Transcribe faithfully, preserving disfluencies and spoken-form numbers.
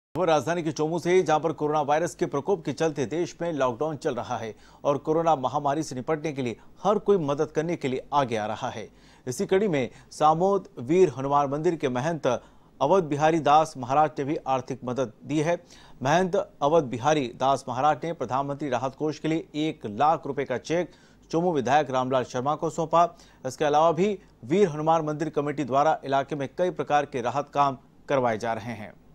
वो राजधानी के चोमू से, जहां पर कोरोना वायरस के प्रकोप के चलते देश में लॉकडाउन चल रहा है और कोरोना महामारी से निपटने के लिए हर कोई मदद करने के लिए आगे आ रहा है। इसी कड़ी में सामोद वीर हनुमान मंदिर के महंत अवध बिहारी दास महाराज ने भी आर्थिक मदद दी है। महंत अवध बिहारी दास महाराज ने प्रधानमंत्री राहत कोष के लिए एक लाख रुपए का चेक चोमू विधायक रामलाल शर्मा को सौंपा। इसके अलावा भी वीर हनुमान मंदिर कमेटी द्वारा इलाके में कई प्रकार के राहत काम करवाए जा रहे हैं।